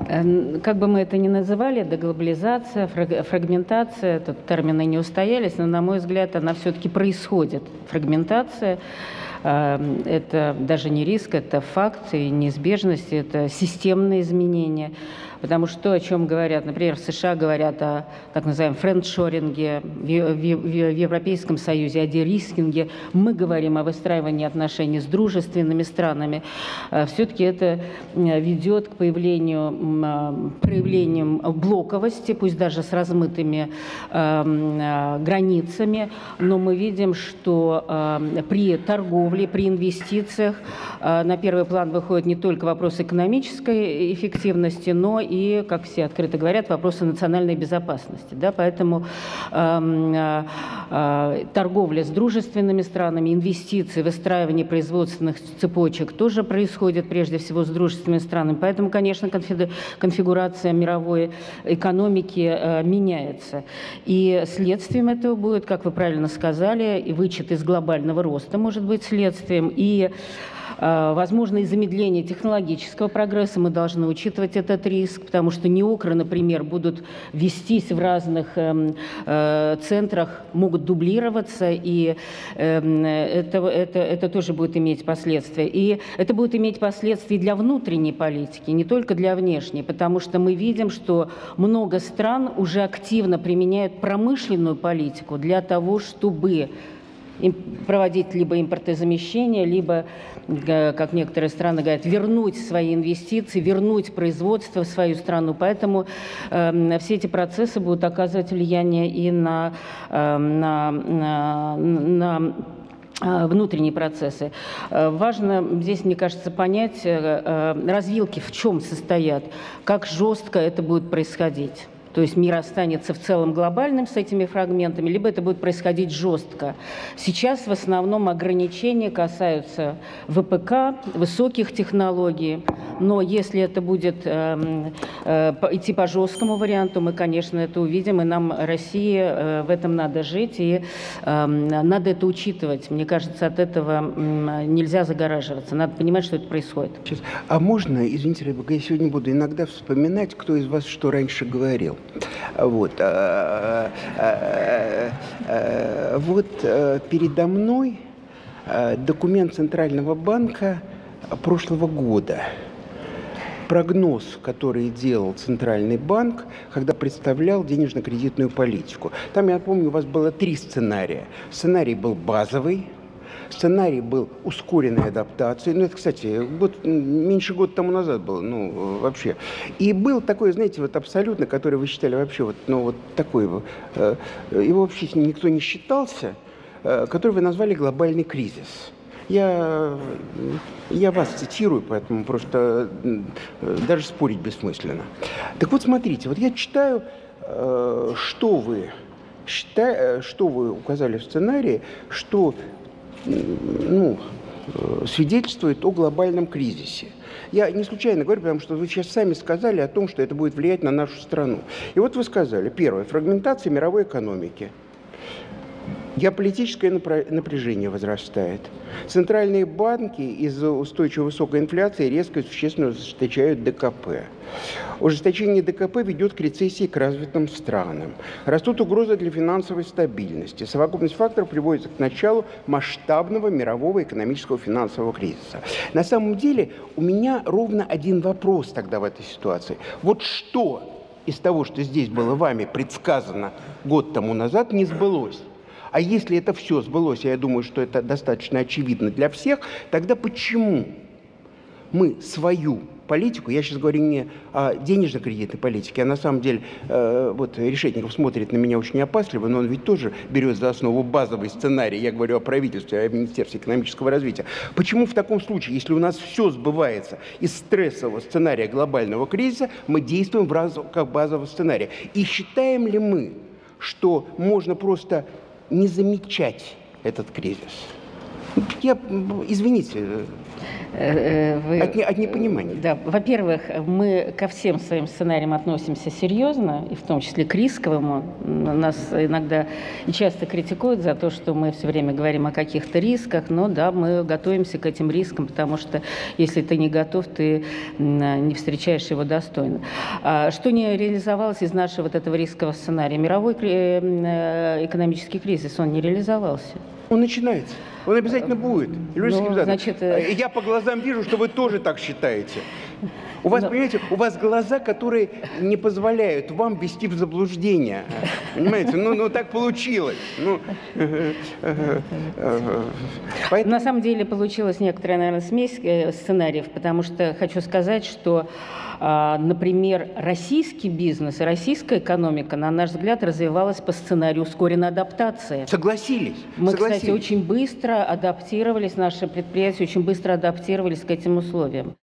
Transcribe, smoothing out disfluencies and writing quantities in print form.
Как бы мы это ни называли, деглобализация, фрагментация, тут термины не устоялись, но, на мой взгляд, она все-таки происходит. Фрагментация – это даже не риск, это факт и неизбежность, это системные изменения. Потому что то, о чем говорят, например, в США говорят о так называемом френдшоринге, в Европейском Союзе о дерискинге, мы говорим о выстраивании отношений с дружественными странами. Все-таки это ведет к проявлениям блоковости, пусть даже с размытыми границами, но мы видим, что при торговле, при инвестициях на первый план выходит не только вопрос экономической эффективности, но и, как все открыто говорят, вопросы национальной безопасности. Да? Поэтому торговля с дружественными странами, инвестиции, выстраивание производственных цепочек тоже происходит прежде всего с дружественными странами. Поэтому, конечно, конфигурация мировой экономики меняется. И следствием этого будет, как вы правильно сказали, и вычет из глобального роста может быть следствием, и возможно, и замедление технологического прогресса, мы должны учитывать этот риск, потому что неокры, например, будут вестись в разных центрах, могут дублироваться, и это тоже будет иметь последствия. И это будет иметь последствия для внутренней политики, не только для внешней, потому что мы видим, что много стран уже активно применяют промышленную политику для того, чтобы проводить либо импортозамещение, либо, как некоторые страны говорят, вернуть свои инвестиции, вернуть производство в свою страну. Поэтому все эти процессы будут оказывать влияние и на внутренние процессы. Важно здесь, мне кажется, понять развилки, в чем состоят, как жестко это будет происходить. То есть мир останется в целом глобальным с этими фрагментами, либо это будет происходить жестко. Сейчас в основном ограничения касаются ВПК, высоких технологий, но если это будет идти по жесткому варианту, мы, конечно, это увидим, и нам, России, в этом надо жить, и надо это учитывать. Мне кажется, от этого нельзя загораживаться, надо понимать, что это происходит. Сейчас. А можно, извините, я сегодня буду иногда вспоминать, кто из вас что раньше говорил. Вот, передо мной документ Центрального банка прошлого года. Прогноз, который делал Центральный банк, когда представлял денежно-кредитную политику. Там, я помню, у вас было 3 сценария. Сценарий был базовый. Сценарий был ускоренной адаптации. Ну, это, кстати, меньше года тому назад было, вообще. И был такой, знаете, абсолютно, который вы считали вообще, такой, его вообще никто не считался, который вы назвали глобальный кризис. Я вас цитирую, поэтому просто даже спорить бессмысленно. Так вот, смотрите, я читаю, что вы указали в сценарии, что свидетельствует о глобальном кризисе. Я не случайно говорю, потому что вы сейчас сами сказали о том, что это будет влиять на нашу страну. И вот вы сказали, первое, фрагментация мировой экономики. Геополитическое напряжение возрастает. Центральные банки из-за устойчивой высокой инфляции резко и существенно ужесточают ДКП. Ужесточение ДКП ведет к рецессии к развитым странам. Растут угрозы для финансовой стабильности. Совокупность факторов приводит к началу масштабного мирового экономического финансового кризиса. На самом деле у меня ровно один вопрос тогда в этой ситуации. Вот что из того, что здесь было вами предсказано год тому назад, не сбылось? А если это все сбылось, я думаю, что это достаточно очевидно для всех, тогда почему мы свою политику, я сейчас говорю не о денежно-кредитной политике, а на самом деле Решетников смотрит на меня очень опасливо, но он ведь тоже берет за основу базовый сценарий, я говорю о правительстве, о Министерстве экономического развития. Почему в таком случае, если у нас все сбывается из стрессового сценария глобального кризиса, мы действуем как базового сценария? И считаем ли мы, что можно просто не замечать этот кризис? Извините. От непонимания. Да, во-первых, мы ко всем своим сценариям относимся серьезно, и в том числе к рисковому. Нас иногда и часто критикуют за то, что мы все время говорим о каких-то рисках, но да, мы готовимся к этим рискам, потому что если ты не готов, ты не встречаешь его достойно. Что не реализовалось из нашего вот этого рискового сценария? Мировой экономический кризис, он не реализовался. Он начинается. Он обязательно будет. Значит, я по глазам вижу, что вы тоже так считаете. У вас, понимаете, у вас глаза, которые не позволяют вам ввести в заблуждение. Понимаете? Ну так получилось. Поэтому... На самом деле получилась некоторая, наверное, смесь сценариев, потому что хочу сказать, что, например, российский бизнес и российская экономика, на наш взгляд, развивалась по сценарию ускоренной адаптации. Согласились. Мы, кстати, очень быстро адаптировались, наши предприятия очень быстро адаптировались к этим условиям.